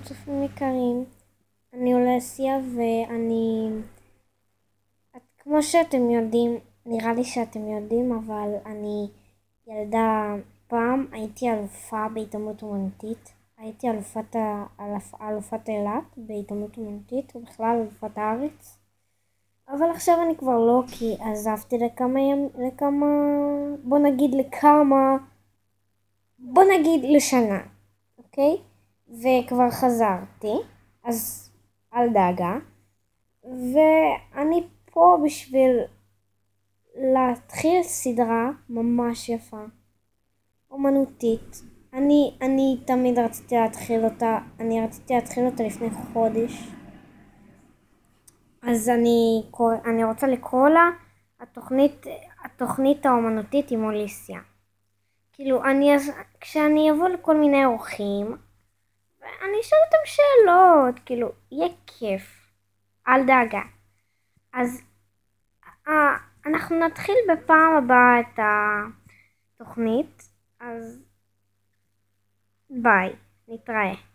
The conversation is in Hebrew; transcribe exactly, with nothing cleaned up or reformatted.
צופים יקרים, אני אולסיה ואני, את, כמו שאתם יודעים, נראה לי שאתם יודעים, אבל אני ילדה, פעם הייתי אלופה בהתעמלות אומנותית, הייתי אלופת, ה- אלופ, אלופת אילת בהתעמלות אומנותית, ובכלל אלופת הארץ, אבל עכשיו אני כבר לא, כי עזבתי לכמה ימים, לכמה, בוא נגיד לכמה, בוא נגיד לשנה, אוקיי? וכבר חזרתי, אז אל דאגה, ואני פה בשביל להתחיל סדרה ממש יפה, אומנותית. אני, אני תמיד רציתי להתחיל אותה, אני רציתי להתחיל אותה לפני חודש, אז אני, אני רוצה לקרוא לה התוכנית, התוכנית האומנותית עם אוליסיה. כאילו, אני, כשאני אבוא לכל מיני אורחים, אני אשאל אותם שאלות, כאילו, יהיה כיף, אל דאגה. אז אה, אנחנו נתחיל בפעם הבאה את התוכנית, אז ביי, נתראה.